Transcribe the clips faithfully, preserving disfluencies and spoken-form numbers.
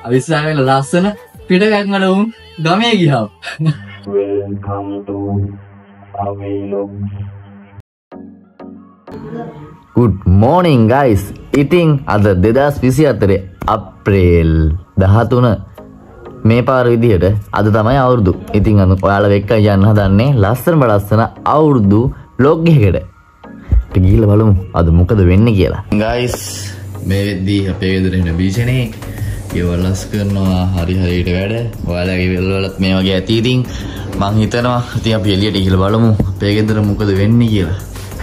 අවිස්සාවෙල ලස්සන පිටකයක් වල උන් ගමේ ගියා. Welcome to Avilog. Good morning guys. ඉතින් අද දෙදාස් විසි හතරේ අප්‍රේල් දහතුන මේ පාර විදිහට අද තමයි අවුරුදු. ඉතින් අද ඔයාලා එක්ක යන්න හදන්නේ ලස්සන බලස්සන අවුරුදු vlog එකකට. අපි ගිහලා බලමු අද මොකද වෙන්නේ කියලා. guys මේ වෙද්දී අපේ ගෙදර එන බීජනේ ගෙවල්ස් කරනවා හරි හරියට වැඩ. ඔයාලගේ වෙල් වලත් මේ වගේ ඇති. ඉතින් මං හිතනවා ඉතින් අපි එළියට ගිහලා බලමු අපේ ගෙදර මොකද වෙන්නේ කියලා.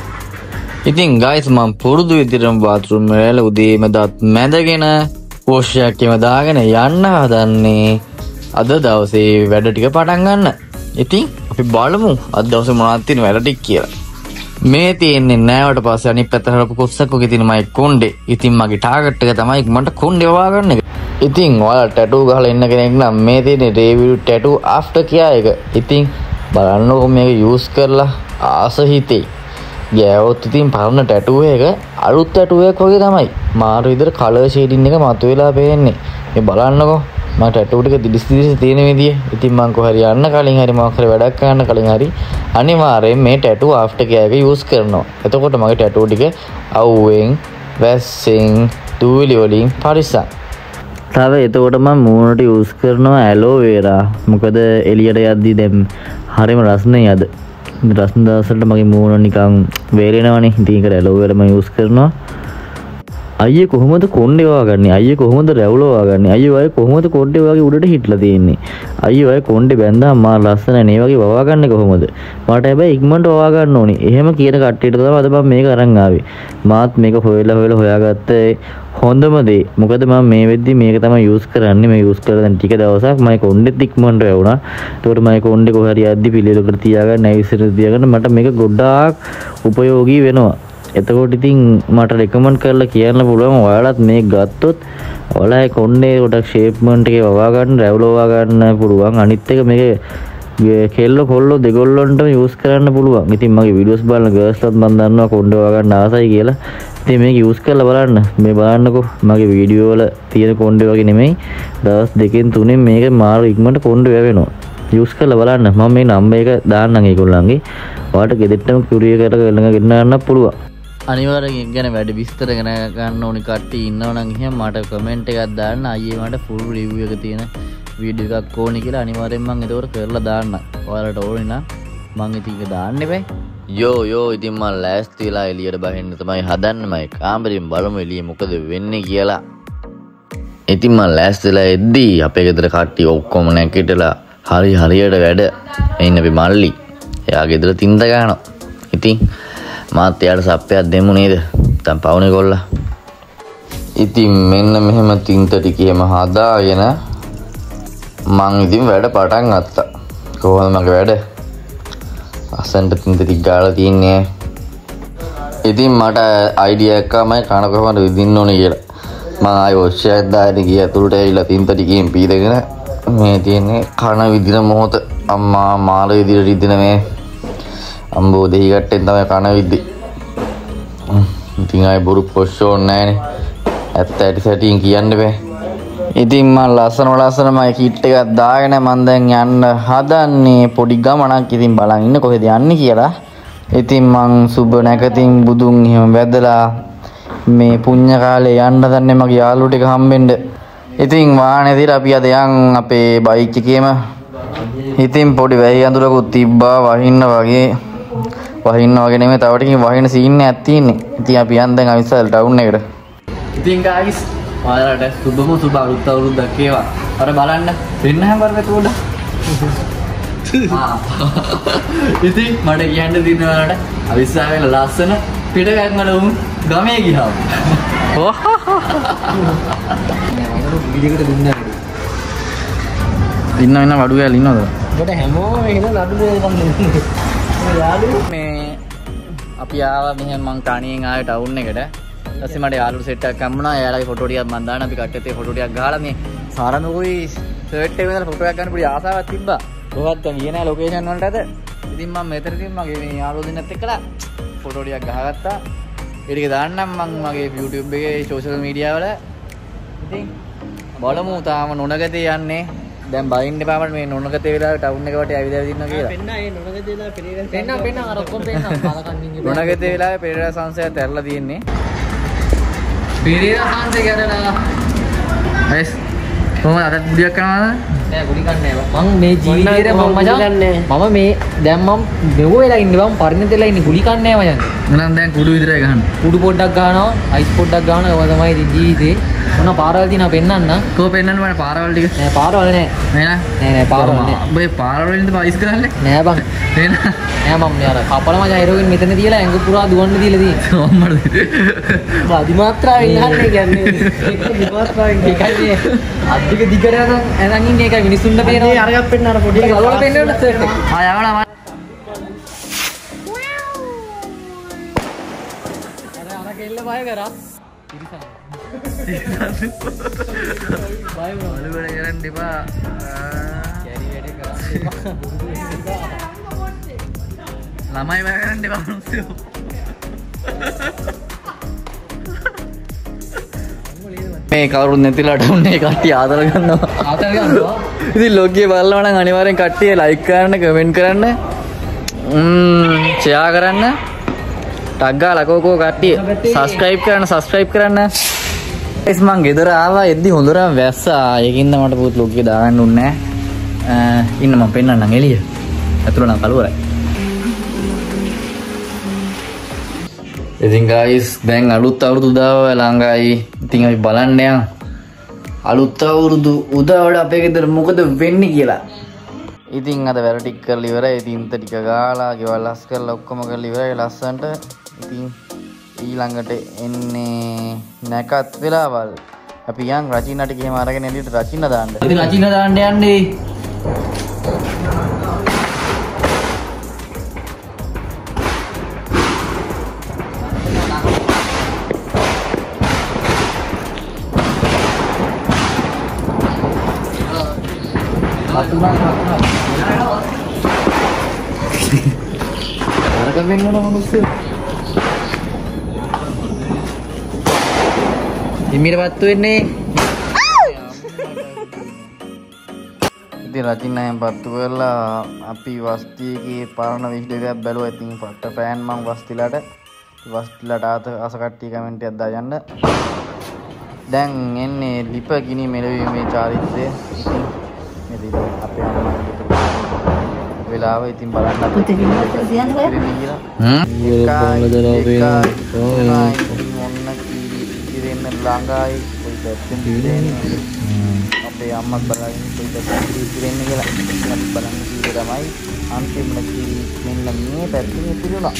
ඉතින් guys මම පුරුදු විදිහටම bathroom වල උදේම දත් මැදගෙන wash එකේම දාගෙන යන්න හදන්නේ අද දවසේ වැඩ ටික පටන් ගන්න. ඉතින් අපි බලමු අද දවසේ මොනවද තියෙන වැඩ ටික කියලා. මේ තියෙන්නේ නෑවට පස්සේ අනිත් පැත්තට හරපු කොස්සක්කෝගේ තියෙන මයි කොණ්ඩේ. ඉතින් මගේ ටාගට් එක තමයි මට කොණ්ඩේ වවා ගන්න එක. ඉතින් ඔයාලා ටැටූ ගහලා ඉන්න කෙනෙක් නම් මේ තියෙන්නේ රේවිව් ටැටූ ආෆ්ටර් කියා එක. ඉතින් බලන්නකො මේක යූස් කරලා ආස හිතේ. ගෑවොත් ඉතින් පරණ ටැටූ එක අලුත් ටැටූ එකක් වගේ තමයි. මාරු විදිහට කලර් ෂේඩින් එක මතුවලා පේන්නේ. මේ බලන්නකො මම ටැටූ ටික දිලිස් දිලිස් තියෙන විදිය. ඉතින් මං කොහරි යන්න කලින් හරි මොකක් හරි වැඩක් කරන්න කලින් හරි අනිවාර්යෙන් මේ ටැටූ ආෆ්ටර් කෙයාර එක යූස් කරනවා. එතකොට මගේ ටැටූ ටික අවුවෙන් වැස්සෙන් දූවිලි වලින් පරිස්සම්. තව එතකොට මම මූණට යූස් කරනවා ඇලෝ වේරා. මොකද එළියට යද්දි දැන් හරිම රස්නේ අද. රස්න දවසට මගේ මූණ නිකන් වේලෙනවනේ. ඉතින් ඒක ඇලෝ වේරා මම යූස් කරනවා. අයියේ කොහොමද කොණ්ඩේ වවාගන්නේ? අයියේ කොහොමද රැවුල වවාගන්නේ? අයියේ ඔය කොහොමද කොණ්ඩේ වගේ උඩට හිටලා තියෙන්නේ? අයියේ ඔය කොණ්ඩේ බැඳාම මා ලස්සන නේ වගේ වවාගන්නේ කොහොමද? මට හැබැයි ඉක්මනට වවා ගන්න ඕනේ. එහෙම කියන කට්ටියට තමයි අද මම මේක අරන් ආවේ. මාත් මේක හොයලා හොයලා හොයාගත්තේ හොඳම දේ. මොකද මම මේ වෙද්දි මේක තමයි යූස් කරන්නේ. මේ යූස් කරලා දැන් ටික දවසක් මම කොණ්ඩෙත් ඉක්මනට වැවුණා. ඒකට මම කොණ්ඩේ කොහරි යද්දි පිළිවෙලකට තියාගන්න, නැවිසිර තියාගන්න මට මේක ගොඩාක් උපයෝගී වෙනවා. එතකොට ඉතින් මට රෙකමන්ඩ් කරලා කියන්න පුළුවන් ඔයාලත් මේක ගත්තොත් ඔයාලා කොණ්ඩේ ගොඩක් ෂේප්මන්ට් එකේ වවා ගන්න, රැවුල වවා ගන්න පුළුවන්. අනිත් එක මේක කෙල්ල කොල්ලෝ දෙගොල්ලන්ටම යූස් කරන්න පුළුවන්. ඉතින් මගේ වීඩියෝස් බලන ගර්ල්ස්ලත් මම දන්නවා කොණ්ඩේ වවා ගන්න ආසයි කියලා. ඉතින් මේක යූස් කරලා බලන්න. මේ බලන්නකෝ මගේ වීඩියෝ වල තියෙන කොණ්ඩේ වගේ නෙමෙයි. දවස් දෙකෙන් තුනෙන් මේක මාරු ඉක්මනට කොණ්ඩේ වැවෙනවා. යූස් කරලා බලන්න. මම මේ නම්බර් එක දාන්නම් ඒගොල්ලන්ගේ. ඔයාලට ගෙදරටම කුරියර් කරලා ගෙන්න ගන්න පුළුවන්. අනිවාර්යෙන් ගැන වැඩ විස්තර ගැන ගන්න ඕනි කට්ටිය ඉන්නවා නම් එහෙනම් මට කමෙන්ට් එකක් දාන්න. අයියේ මට ෆුල් රිවිව් එක තියෙන වීඩියෝ එකක් ඕනි කියලා අනිවාර්යෙන් මම ඒක කරලා දාන්න. ඔයාලට ඕනේ නම් මම ඉතින් ඒක දාන්න එපා. යෝ යෝ ඉතින් මම ලෑස්ති වෙලා එළියට බහින්න තමයි හදන්නේ. මම කාමරෙන් බලමු එළියේ මොකද වෙන්නේ කියලා. ඉතින් මම ලෑස්ති වෙලා එද්දී අපේ ගෙදර කට්ටිය ඔක්කොම නැගිටලා හරි හරියට වැඩ. එන්න අපි මල්ලි. එයා ගෙදර තින්ද ගන්නවා. ඉතින් මාත් එයාට සප්පයක් දෙමු නේද? දැන් පවුනේ කොල්ලා. ඉතින් මෙන්න මෙහෙම තින්ත ටිකේම හදාගෙන මං ඉතින් වැඩ පටන් ගත්තා. කොහොමද මගේ වැඩ? අසන්ට තින්ත ටික ගාලා තියන්නේ. ඉතින් මට අයිඩියා එකක් ආවමයි කන කොහොමද විදින්න ඕනේ කියලා. මං ආයෙ වොෂ් එකක් දාගෙන ගියා ඇතුළට ඇවිල්ලා තින්ත ටිකෙන් පීරගෙන මේ තියෙන්නේ කන විදින මොහොත. අම්මා මාළ විදියට රිදින මේ අම්බෝ දෙහි කට්ටෙන් තමයි කන විද්දි. ඉතින් ආයෙ බොරු පොෂ් ඕනේ නැහනේ. ඇත්ත ඇටි සැටියෙන් කියන්න බෑ. ඉතින් මම ලස්සන ලස්සන මයි කිට් එකක් දාගෙන මම දැන් යන්න හදන්නේ පොඩි ගමනක්. ඉතින් බලන් ඉන්න කොහෙද යන්නේ කියලා. ඉතින් මං සුබ නැකතින් බුදුන් එහෙම වැදලා මේ පුණ්‍ය කාලේ යන්න හදන්නේ මගේ යාළුවෝ ටික හම්බෙන්න. ඉතින් වාහනේ දිලා අපි අද යන් අපේ බයික් එකේම. ඉතින් පොඩි වැහි අඳුරකුත් තිබ්බා වහින්න වගේ. වහින්න වගේ නෙමෙයි තව ටිකකින් වහින සීන් එකක් තියෙන්නේ. ඉතින් අපි යන් දැන් අවිස්සල් ටවුන් එකට. ඉතින් ගායිස් ඔයාලට සුබම සුබ අලුත් අවුරුද්දක් වේවා. අර බලන්න වෙන්න හැමෝටම උඩ. ආ. ඉතින් මට කියන්න තියෙන ඔයාලට අවිස්සාවෙල ලස්සන පිටකයක් වල උන් ගමේ ගියා. ඔහ්. විදිහකට දුන්නා. ඉන්න ඉන්න වඩු ගෑල් ඉන්නවද? මට හැමෝම එහෙම නඩු දෙකක් නෙමෙයි. මේ අපි ආවා මෙහෙම මං තනියෙන් ආවේ ටවුන් එකට. ඊපස්සේ මට යාළුවෝ සෙට් එකක් හම්බුණා. එයාලගේ ෆොටෝ ටිකක් මම දාන්න අපි කට්ටියත් ඒ ෆොටෝ ටිකක් ගහලා මේ සාරනුකුයි සර්ට් එකේ ඉඳලා ෆොටෝ එකක් ගන්න පොඩි ආසාවක් තිබ්බා. කොහොමද ගියේ නැහැ ලොකේෂන් වලට අද. ඉතින් මම මෙතනදී මගේ මේ යාළුවෝ දෙන්නත් එක්කලා ෆොටෝ ටිකක් ගහගත්තා. ඒ ටික දාන්නම් මම මගේ YouTube එකේ සෝෂල් මීඩියා වල. ඉතින් බලමු තාම නොනගතේ යන්නේ. දැන් බයින්න එපා මට මේ නොනගතේ වෙලාවට ටවුන් එක වටේ ඇවිදලා දින්නවා කියලා. පෙන්න ඒ නොනගතේ වෙලාව පෙරේරා පෙන්න පෙන්න අර ඔක්කොම පෙන්න කාලකන්නින් ඉන්නේ. නොනගතේ වෙලාවේ පෙරේරා සංසයත් ඇරලා තියෙන්නේ. පෙරේරා සංසය ගැනලා ඇස් කොහොමද අද ගුලියක් කරනවද? නෑ ගුලි කන්නේ නෑ. මම මේ ජීවිතේට මම මචං මම මේ දැන් මම මෙව වෙලා ඉන්නේ මම පරිණත වෙලා ඉන්නේ ගුලි කන්නේ නෑ මචං. එහෙනම් දැන් කුඩු විතරයි ගහන්න. කුඩු පොඩ්ඩක් ගන්නවා, අයිස් පොඩ්ඩක් ගන්නවා. ඒවා තමයි ඉතින් ජීවිතේ. මොන පාරවල් දිනා පෙන්නන්න. කොහොම පෙන්නන්න මට පාරවල් ටික. නෑ පාරවල් නෑ. නෑ නෑ. නෑ නෑ පාරවල් නෑ. ඔබේ පාරවල් වලින්ද අයිස් කරන්නේ? නෑ බං. නෑ නෑ. නෑ මම යාර කපල මචං එරෝගෙන් මෙතන තියලා ඇඟ පුරා දුවන්න දීලා තියෙන්නේ. කොහොමද? අදිමාත්‍රාවෙන් ඉහන්නේ කියන්නේ. ඒක අදිමාත්‍රාවෙන් ඒකයි අධික දිගට යන ඇනන් ඉන්නේ ඒකයි මිනිස්සුන්ට පේනවා. මේ අරගත් පෙන්න අර පොඩි ඒක ගලවලා පෙන්නන්න සර්ට් එක. ආ යවනවා. අර අර කෙල්ල බය කරා. බය වුණා. වල වල කරන්න එපා. කැරි වැඩේ කරන්නේ. ළමයි බය කරන්න එපා මිනිස්සු. මේ කවුරුත් නැතිලාට උන්නේ කට්ටිය ආදර ගන්නවා. ආතල් ගන්නවා. ඉතින් ලොග්ගේ බලනවා නම් අනිවාර්යෙන් කට්ටිය ලයික් කරන්න, කමෙන්ට් කරන්න, ම්ම් ෂෙයා කරන්න. ටග් ගාලා කෝකෝ කට්ටිය සබස්ක්‍රයිබ් කරන්න, සබස්ක්‍රයිබ් කරන්න. එස් මං ගෙදර ආවා එද්දි හොඳටම වැස්සා. ඒකින්ද මට පුත් ලොග්ගේ දාගන්න උන්නේ නැහැ. ඉන්න මම පෙන්නන්නම් එළිය. ඇතුළ නම් කලවරයි. ඉතින් guys දැන් අලුත් අවුරුදු උදාව ළඟයි. ඉතින් අපි බලන්න යන් අලුත් අවුරුදු උදාවට අපේ ගෙදර මොකද වෙන්නේ කියලා. ඉතින් අද වැඩ ටික කරලා ඉවරයි. ඉතින් ඉන්ට ටික ගාලා ගෙවල් ලස් කරලා ඔක්කොම කරලා ඉවරයි ලස්සන්ට. ඉතින් ඊළඟට එන්නේ නැකත් වෙලාවල්. අපි යන් රචිනා ටික එහෙම අරගෙන එළියට රචිනා දාන්න. ඉතින් රචිනා දාන්න යන්නේ. අරක වෙන්න ඕන මිනිස්සු. ඉමිර පත්තු වෙන්නේ. ඉතින් රචිනායෙන් පත්තු කරලා අපි වස්තියගේ පරණ විඩියෝ එකක් බැලුවා. ඉතින් පට්ට ෆෑන් මම වස්තිලාට. වස්තිලාට ආත අස කට්ටිය කමෙන්ට් එකක් දාගන්න. දැන් එන්නේ ලිප ගිනි මෙලවීමේ චාරිත්‍රය. ඉතින් මේ අපේ අම්මගේ වෙලාව ඉතින් බලන්න අපි කියලා හ්ම් මොන්න කිරෙන්න ළඟයි කොයි පැත්තෙන් දිරෙන්නේ අපේ අම්මත් බලන්න කොයි පැත්තෙන් දිරෙන්නේ කියලා අපි බලන්න කීවේ තමයි අන්තිමට කිරි මෙන්න මේ පැත්තෙන් ඉතිරුණා.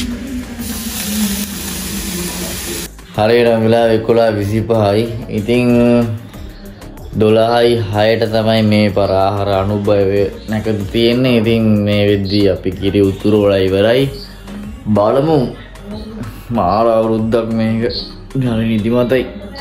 හරියට වෙලාව එකොළහ විසිපහයි. ඉතින් දොළහයි හයට තමයි මේ පර ආහාර අනුභවය නැකද තියෙන්නේ. ඉතින් මේ වෙද්දී අපි කිරි උතුරු වල ඉවරයි. බලමු මාර අවුරුද්දක් මේක. හරි නිදිමතයි.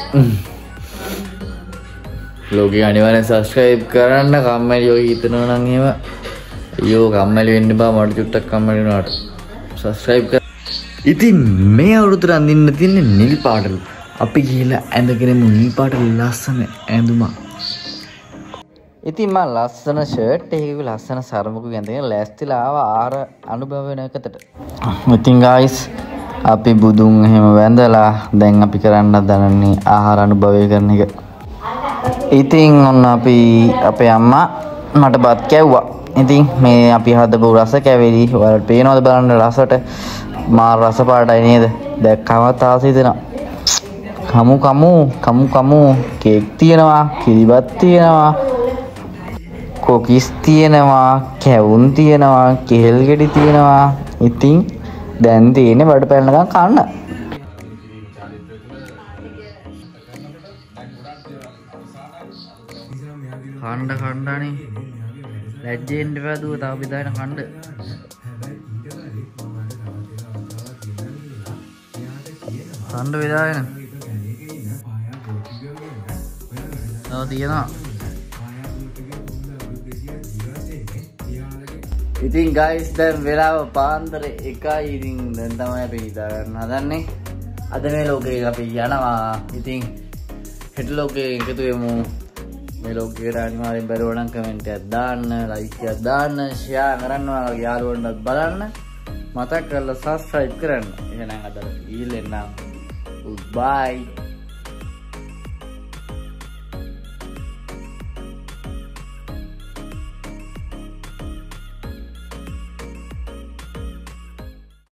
ලෝකේ අනිවාර්යෙන් සබ්ස්ක්‍රයිබ් කරන්න. කම්මැලි ඔය හිතනවා නම් එහෙම අයියෝ කම්මැලි වෙන්න බෑ. මට චුට්ටක් කම්මැලි වුණාට සබ්ස්ක්‍රයිබ් කරන්න. ඉතින් මේ අවුරුද්දට අඳින්න තියෙන්නේ නිල් පාටලු. අපි ගිහලා ඇඳගෙනමු නිල් පාට ලස්සන ඇඳුමක්. ඉතින් මම ලස්සන ෂර්ට් එකක ලස්සන සරමකුත් ඇඳගෙන ලෑස්තිලා ආවා ආර අනුභව වෙන එකකට. ඉතින් guys අපි බුදුන් එහෙම වැඳලා දැන් අපි කරන්න හදනනේ ආහාර අනුභවය කරන එක. ඉතින් ඔන්න අපි අපේ අම්මා මට බත් කැව්වා. ඉතින් මේ අපි හදපු රස කැවිලි ඔයාලට පේනවද බලන්න රසට මාර රස පාටයි නේද? දැක්කම තාසි දෙනවා. කමු කමු කමු කමු කේක් තියෙනවා, කිරිබත් තියෙනවා, කොකිස් තියෙනවා, කැවුම් තියෙනවා, කෙහෙල් ගෙඩි තියෙනවා. ඉතින් දැන් තියෙන්නේ බඩ පැලනකම් කන්න. කණ්ඩ කණ්ඩානේ ලැජ්ජෙන් ඉඳලා දුව තව බෙදාගෙන කණ්ඩ. කණ්ඩ බෙදාගෙන තව තියෙනවා. ඉතින් guys දැන් වෙලාව පාන්දර එකයි. ඉතින් දැන් තමයි අපි හිතා ගන්න හදන්නේ. අද මේ ලෝකේ අපි යනවා. ඉතින් හෙට ලෝකේ එකතු වෙමු. මේ ලොග් එකට අනිවාර්යෙන් බැලුවා නම් කමෙන්ට් එකක් දාන්න, ලයික් එකක් දාන්න, ෂෙයා කරන්න, ඔයාලගේ යාළුවන්ටත් බලන්න. මතක් කරලා subscribe කරන්න. එහෙනම් අද ඊළඟ නම් goodbye.